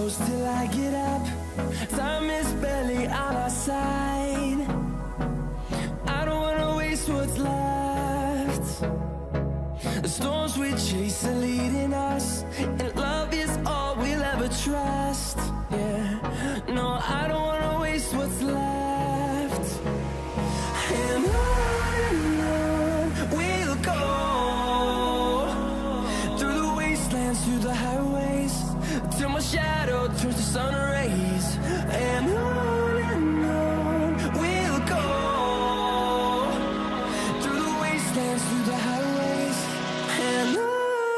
close till I get up. Time is barely on our side. I don't wanna waste what's left. The storms we chase are leading us, and love is all we'll ever trust. Yeah, no, I don't wanna waste what's left. And on we'll go, through the wastelands, through the highways, till my shadow turns to sun rays. And on we'll go, through the wastelands, through the highways, and on we'll go.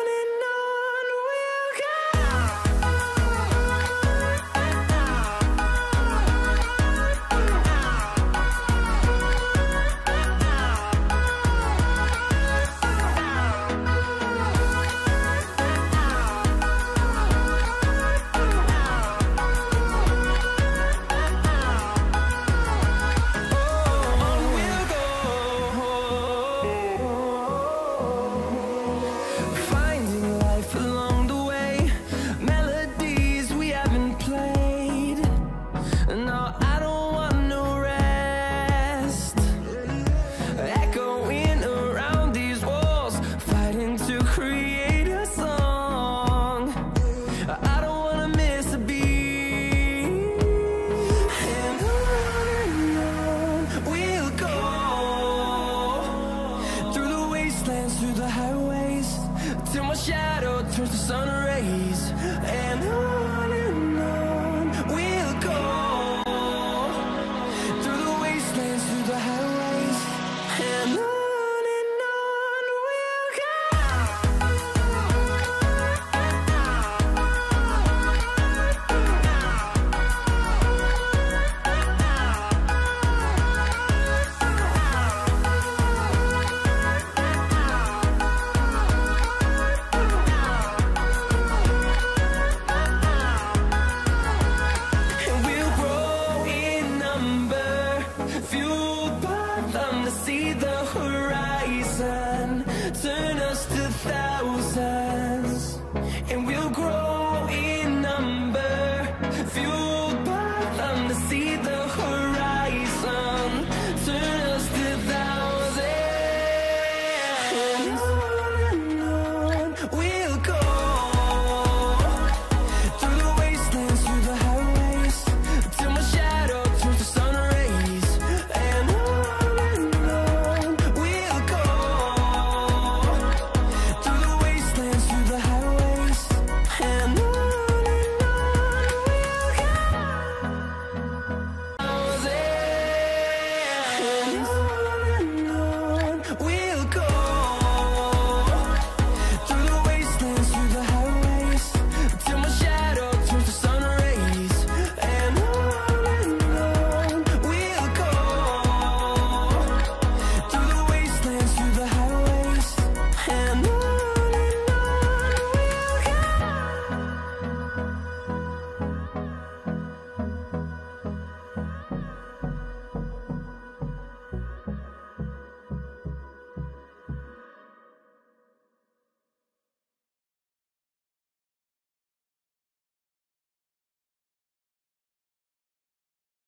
Through the highways, till my shadow turns to sun rays. And on we'll go, through the wastelands, through the highways, and on we'll go. See the horizon, turn us to thousands.